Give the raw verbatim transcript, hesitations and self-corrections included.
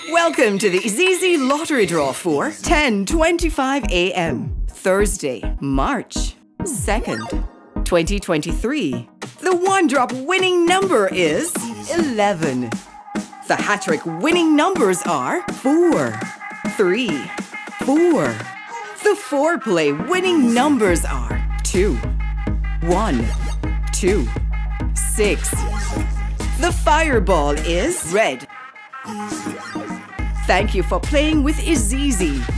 Welcome to the IZIZZI lottery draw for ten twenty-five a m Thursday, March second, twenty twenty-three. The one-drop winning number is eleven. The HaTTrik winning numbers are four, three, four. The four-play winning numbers are two, one, two, six. The fireball is red. Thank you for playing with IZIZZI.